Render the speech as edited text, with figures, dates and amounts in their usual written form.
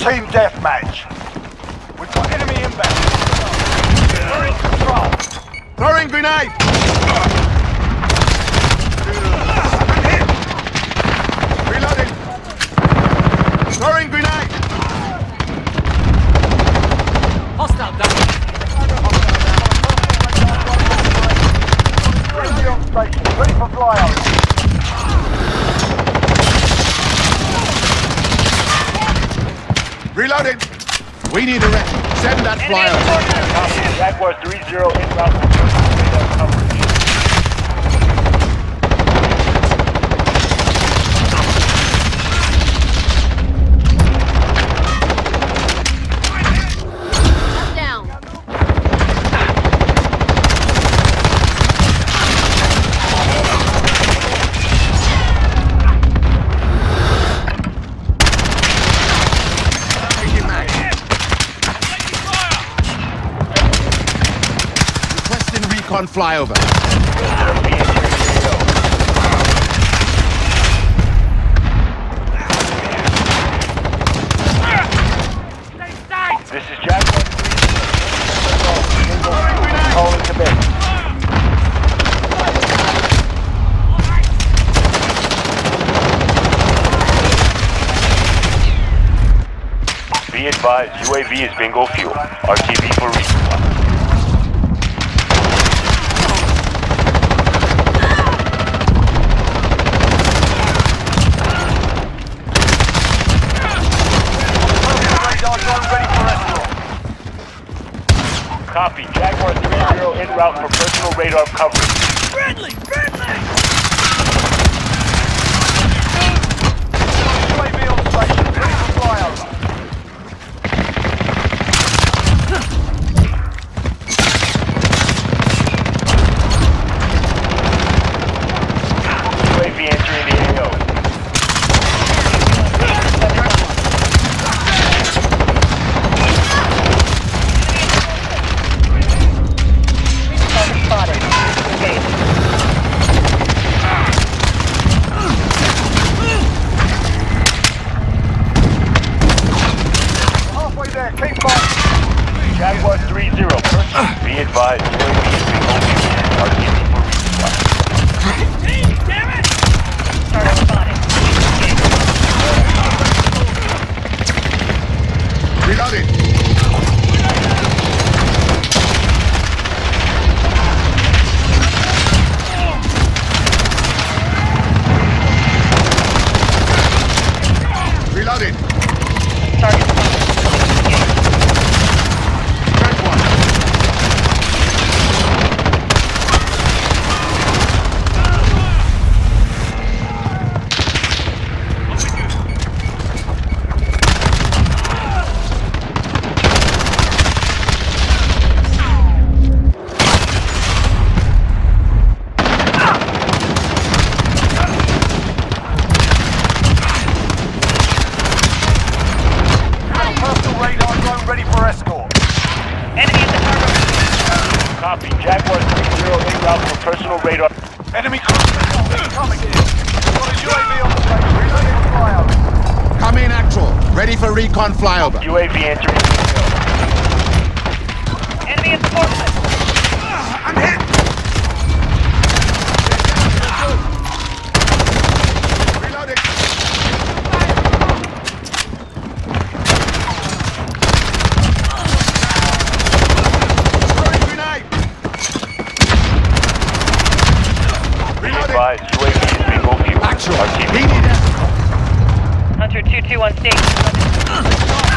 Team deathmatch. We've got enemy inbound. We're in control. Throwing grenade! Reloading! Throwing grenade! Hostile down. Station, ready for flyover. Reloading! We need a rep. Send that flyer. Jaguar 3-0 in route for coverage. On flyover. This is Jaguar 3. Calling to bed. Be advised, UAV is bingo fuel. RTB for resupply. Copy. Jaguar 3-0 en route for personal radar coverage. Friendly! Friendly! UAV on station, ready for flyover. UAV entering the AO. Jaguar 3-0. Be advised, UAV is being open. RTB for resupply. Damn it! Startup spotted. Reloading! Reloading! Target spotted. Ready for escort. Enemy at the target. Copy. Jaguar 3-0 en route for personal radar. Enemy cross coming in. Got a UAV on the station. Reloading for flyover. Come in actual. Ready for recon flyover. UAV entering the Enemy at the forklift. I'm hit! Reloading! UAV is bingo fuel. Actual. RTB. He needed. Hunter 2-2 on station.